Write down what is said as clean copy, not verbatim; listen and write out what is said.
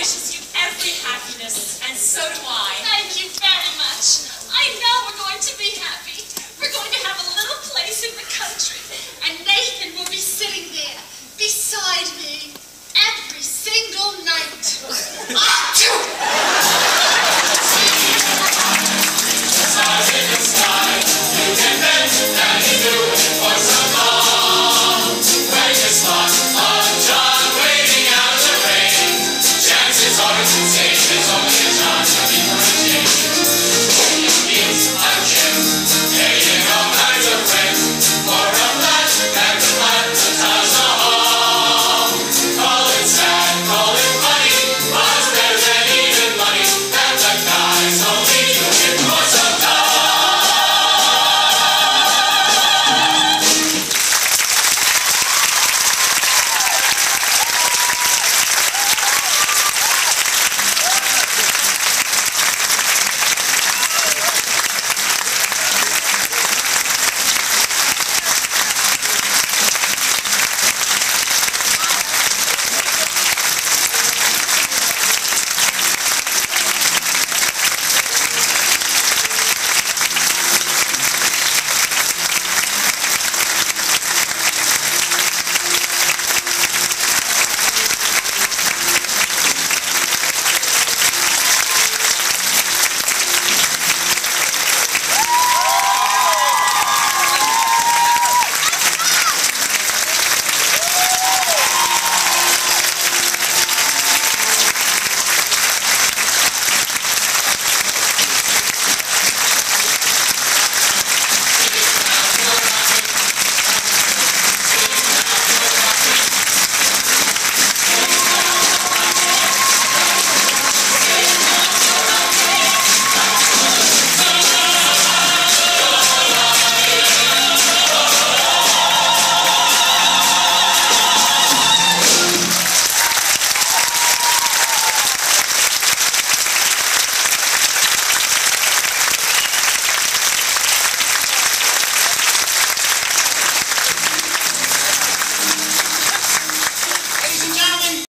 wishes you every happiness, and so do I. Thank you very much. I know we're going to be happy. We're going to have a little place in the country, and Nathan will be sitting there beside me.